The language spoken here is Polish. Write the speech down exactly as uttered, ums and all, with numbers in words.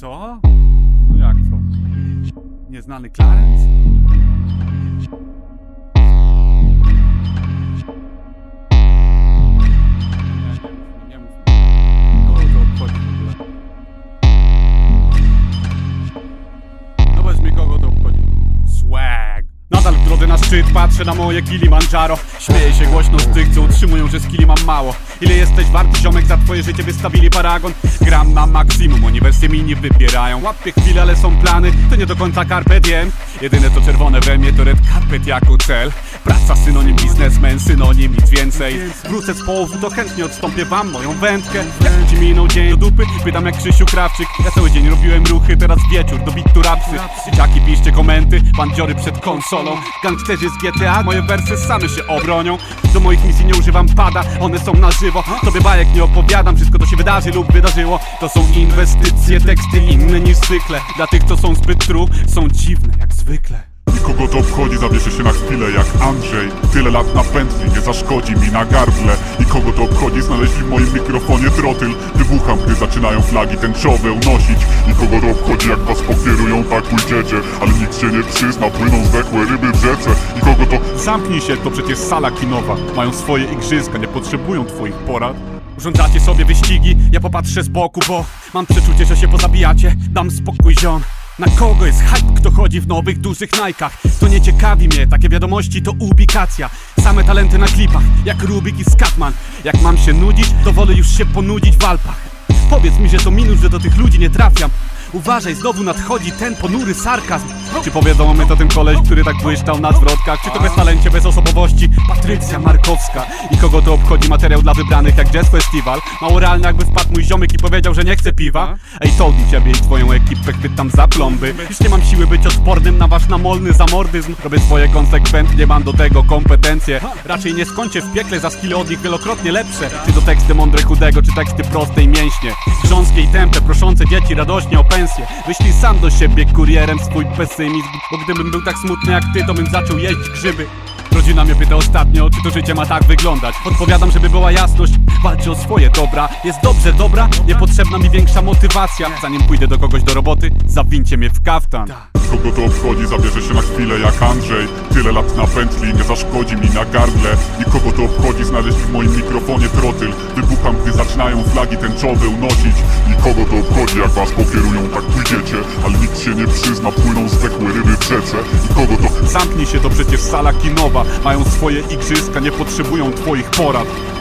Co? No jak co? Nieznany Clarence? Nie, nie, nie mów mi. Kogo to obchodzi w ogóle? No powiedz mi, kogo to obchodzi? Swag! Nadal w drodze na szczyt patrzę na moje Kilimandżaro. Śmieję się głośno z tych, co utrzymują, że skilli mam mało. Ile jesteś warty, ziomek, za twoje życie wystawili paragon? Gram na maksimum, oni wersje mi nie wybierają. Łapię chwilę, ale są plany, to nie do końca carpe diem. Jedyne co czerwone we mnie to red carpet jako cel. Praca synonim biznesmen, synonim nic więcej. Wrócę z połowu, to chętnie odstąpię wam moją wędkę. Jak ci minął dzień do dupy? Pytam jak Krzysiu Krawczyk. Ja cały dzień robiłem ruchy, teraz wieczór do bitu rapsy. Dzieciaki piszcie komenty, bandziory przed konsolą. Gangsterzy z G T A, moje wersy same się obronią. Do moich misji nie używam pada, one są na żywo. Tobie bajek nie opowiadam, wszystko to się wydarzy lub wydarzyło. To są inwestycje, teksty inne niż zwykle. Dla tych co są zbyt true, są dziwne jak zwykle. Kogo to obchodzi, zabierze się na chwilę jak Andrzej. Tyle lat na pętli, nie zaszkodzi mi na gardle. I kogo to obchodzi, znaleźli w moim mikrofonie trotyl. Wybucham, gdy zaczynają flagi tęczowe unosić. I kogo to obchodzi, jak was pokierują, tak pójdziecie. Ale nikt się nie przyzna, płyną zdechłe ryby w rzece. I kogo to... Zamknij się, to przecież sala kinowa. Mają swoje igrzyska, nie potrzebują twoich porad. Urządzacie sobie wyścigi, ja popatrzę z boku, bo mam przeczucie, że się pozabijacie. Dam spokój, ziom. Na kogo jest hype, kto chodzi w nowych, dużych Nike'ach? To nie ciekawi mnie, takie wiadomości to ubikacja. Same talenty na klipach, jak Rubik i Scatman. Jak mam się nudzić, to wolę już się ponudzić w Alpach. Powiedz mi, że to minus, że do tych ludzi nie trafiam. Uważaj, znowu nadchodzi ten ponury sarkazm. Czy powiedzą my to ten koleś, który tak błyszczał na zwrotkach? Czy to bez talencie, bez osobowości? Patrycja Markowska. I kogo to obchodzi materiał dla wybranych jak Jazz Festival? Mało realny, jakby wpadł mój ziomek i powiedział, że nie chce piwa. Ej, Toldi, ciebie i twoją ekipę chwytam za plomby. Już nie mam siły być odpornym na wasz namolny zamordyzm. Robię swoje konsekwentnie, mam do tego kompetencje. Raczej nie skończę w piekle, za skille od nich wielokrotnie lepsze. Czy to teksty mądre chudego, czy teksty proste i mięśnie. Grząskie i tępe, proszące dzieci radośnie o pensję. Wyślij sam do siebie kurierem swój pesymizm. Bo gdybym był tak smutny jak ty, to bym zaczął jeść grzyby. Rodzina mnie pyta ostatnio, czy to życie ma tak wyglądać. Odpowiadam, żeby była jasność, walczę o swoje dobra. Jest dobrze, dobra, niepotrzebna mi większa motywacja. Zanim pójdę do kogoś do roboty, zawincie mnie w kaftan. Kogo to obchodzi, zabierze się na chwilę jak Andrzej. Tyle lat na pętli, nie zaszkodzi mi na gardle. I kogo to obchodzi, znaleźli w moim mikrofonie trotyl. Wybucham, gdy zaczynają flagi tęczowe unosić. I kogo to obchodzi, jak was pokierują, tak pójdziecie. Ale nikt się nie przyzna, płyną zdechłe ryby w rzece. I kogo to... Zamknij się, to przecież sala kinowa. Mają swoje igrzyska, nie potrzebują twoich porad.